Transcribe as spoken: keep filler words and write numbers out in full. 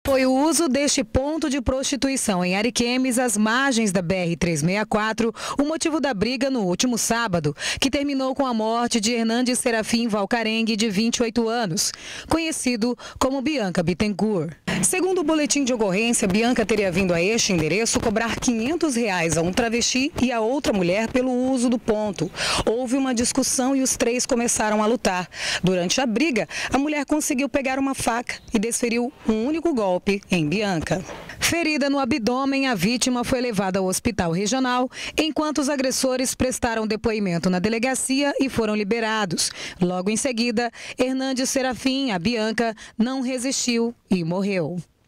Foi o uso deste ponto de prostituição em Ariquemes, às margens da B R trezentos e sessenta e quatro, o motivo da briga no último sábado, que terminou com a morte de Hernandes Serafim Valcarengue, de vinte e oito anos, conhecido como Bianca Bittencourt. Segundo o boletim de ocorrência, Bianca teria vindo a este endereço cobrar quinhentos reais a um travesti e a outra mulher pelo uso do ponto. Houve uma discussão e os três começaram a lutar. Durante a briga, a mulher conseguiu pegar uma faca e desferiu um único golpe em Bianca. Ferida no abdômen, a vítima foi levada ao hospital regional, enquanto os agressores prestaram depoimento na delegacia e foram liberados. Logo em seguida, Hernandes Serafim, a Bianca, não resistiu e morreu.